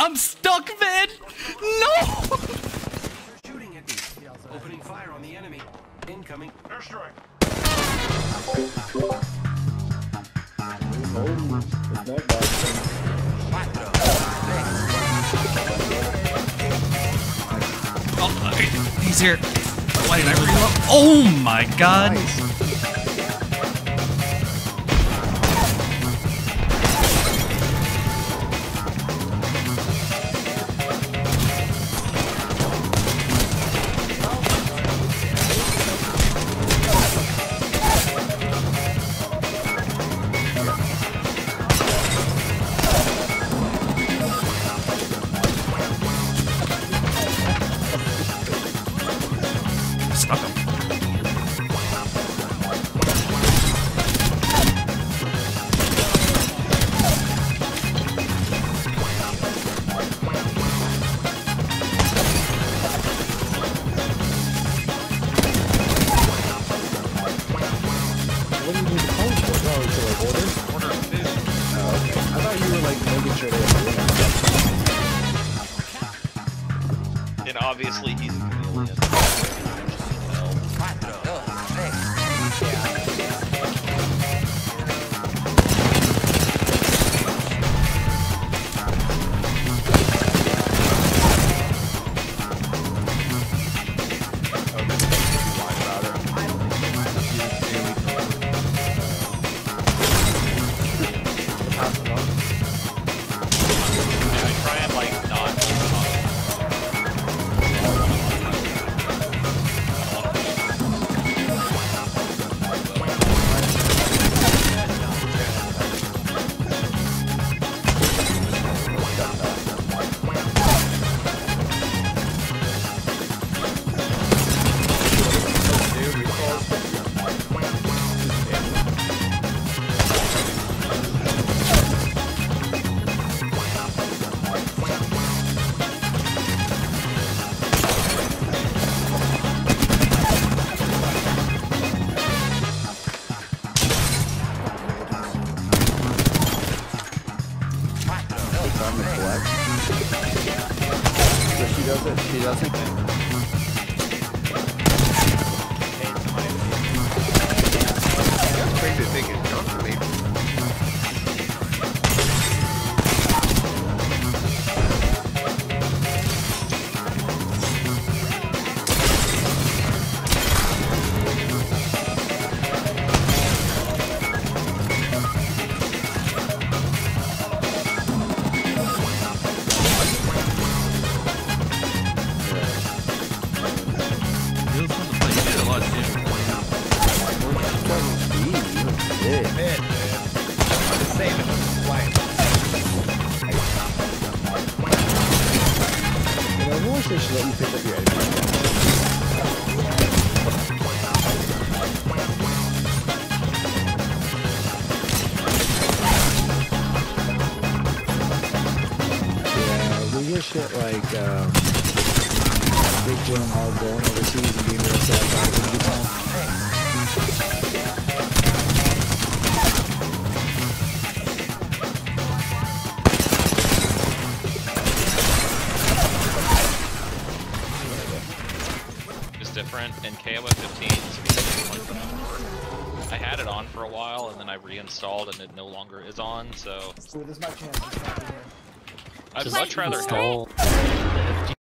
I'm stuck, man! No! Shooting at me. Opening fire on the enemy. Incoming airstrike. Oh, he's here. Why did I reload? Oh my god! Nice. Stuck him. What do you need the phone for? Oh, to like order? Order food. Oh, okay. I thought you were like making sure they were And obviously he's a chameleon. Try and like not. time to collect. So she doesn't. She doesn't. That's crazy to think it's junk for me. They should let you pick up your enemy. Yeah, we get shit like Big Jim all going overseas and being real sad about it when he gets home. Different in KOF 15. I had it on for a while and then I reinstalled and it no longer is on, so Ooh, this is my chance. I'd much rather have